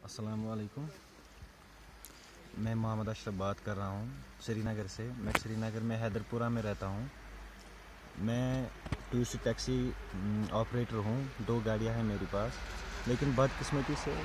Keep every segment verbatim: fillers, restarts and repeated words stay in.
अस्सलाम वालेकुम। मैं मोहम्मद अशरफ बात कर रहा हूँ श्रीनगर से। मैं श्रीनगर में हैदरपुरा में रहता हूँ। मैं टूरिस्ट टैक्सी ऑपरेटर हूँ। दो गाड़ियाँ हैं मेरे पास, लेकिन बदकिस्मती से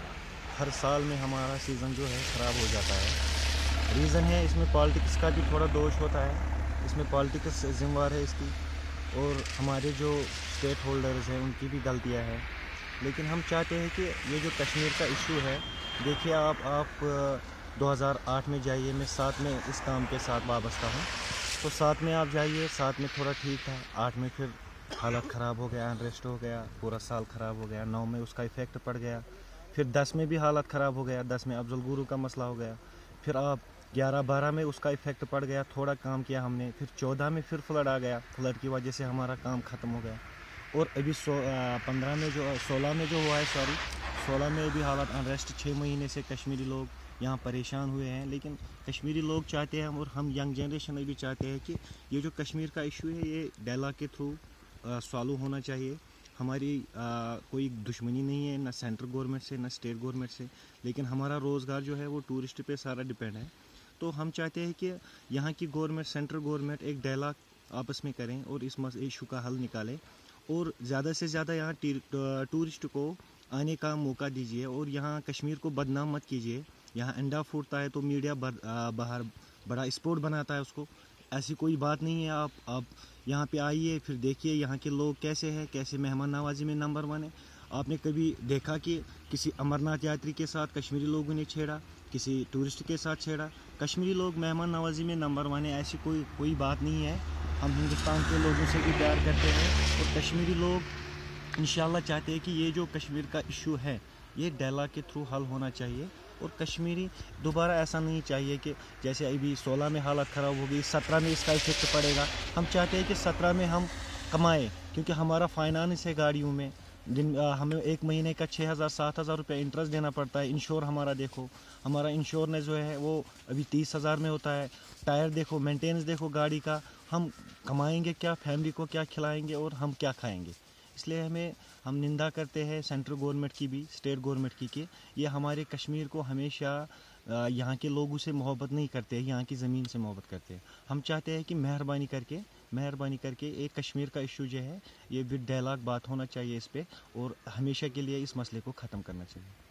हर साल में हमारा सीज़न जो है ख़राब हो जाता है। रीज़न है इसमें पॉलिटिक्स का भी थोड़ा दोष होता है। इसमें पॉलिटिक्स जिम्मेवार है इसकी, और हमारे जो स्टेट होल्डर्स हैं उनकी भी गलतियाँ हैं। लेकिन हम चाहते हैं कि ये जो कश्मीर का इशू है, देखिए आप आप दो हज़ार आठ में जाइए। मैं साथ में इस काम के साथ वाबस्ता हूँ, तो साथ में आप जाइए। साथ में थोड़ा ठीक था, आठ में फिर हालत ख़राब हो गया, अनरेस्ट हो गया, पूरा साल ख़राब हो गया। नौ में उसका इफ़ेक्ट पड़ गया, फिर दस में भी हालत ख़राब हो गया। दस में अफजल गुरु का मसला हो गया। फिर आप ग्यारह बारह में उसका इफ़ेक्ट पड़ गया, थोड़ा काम किया हमने। फिर चौदह में फिर फ्लड आ गया, फ्लड की वजह से हमारा काम ख़त्म हो गया। और अभी सो पंद्रह में जो सोलह में जो हुआ है सॉरी सोलह में भी हालत अनरेस्ट। छः महीने से कश्मीरी लोग यहाँ परेशान हुए हैं। लेकिन कश्मीरी लोग चाहते हैं, और हम यंग जनरेशन में भी चाहते हैं कि ये जो कश्मीर का इशू है ये डायलॉग के थ्रू सॉल्व होना चाहिए। हमारी आ, कोई दुश्मनी नहीं है, ना सेंट्रल गवर्नमेंट से ना स्टेट गवर्नमेंट से, लेकिन हमारा रोज़गार जो है वो टूरिस्ट पे सारा डिपेंड है। तो हम चाहते हैं कि यहाँ की गवर्नमेंट, सेंट्रल गवर्नमेंट एक डायलॉग आपस में करें और इस मस इशू का हल निकालें, और ज़्यादा से ज़्यादा यहाँ टूरिस्ट को आने का मौका दीजिए, और यहाँ कश्मीर को बदनाम मत कीजिए। यहाँ अंडा फूटता है तो मीडिया बाहर बड़ा स्पोर्ट बनाता है उसको। ऐसी कोई बात नहीं है। आप आप यहाँ पे आइए, फिर देखिए यहाँ के लोग कैसे हैं, कैसे मेहमान नवाजी में नंबर वन है। आपने कभी देखा कि किसी अमरनाथ यात्री के साथ कश्मीरी लोगों ने छेड़ा, किसी टूरिस्ट के साथ छेड़ा? कश्मीरी लोग मेहमान नवाजी में नंबर वन है, ऐसी कोई कोई बात नहीं है। हम हिंदुस्तान के लोगों से भी प्यार करते हैं, और कश्मीरी लोग इंशाल्लाह चाहते हैं कि ये जो कश्मीर का इशू है ये डायलॉग के थ्रू हल होना चाहिए। और कश्मीरी दोबारा ऐसा नहीं चाहिए कि जैसे अभी सोलह में हालत ख़राब हो गई, सत्रह में इसका इफेक्ट पड़ेगा। हम चाहते हैं कि सत्रह में हम कमाएँ, क्योंकि हमारा फाइनेंस है गाड़ियों में। दिन हमें एक महीने का छः हज़ार सात हज़ार रुपये इंटरेस्ट देना पड़ता है। इंश्योर हमारा देखो, हमारा इंश्योरेंस जो है वो अभी तीस हज़ार में होता है। टायर देखो, मेंटेनेंस देखो गाड़ी का। हम कमाएंगे क्या, फैमिली को क्या खिलाएंगे, और हम क्या खाएंगे? इसलिए हमें हम निंदा करते हैं सेंट्रल गवर्नमेंट की भी, स्टेट गवर्नमेंट की कि ये हमारे कश्मीर को हमेशा यहाँ के लोगों से मोहब्बत नहीं करते, यहाँ की ज़मीन से मोहब्बत करते हैं। हम चाहते हैं कि मेहरबानी करके मेहरबानी करके एक कश्मीर का इशू जो है ये विद डायलॉग बात होना चाहिए इस पर, और हमेशा के लिए इस मसले को ख़त्म करना चाहिए।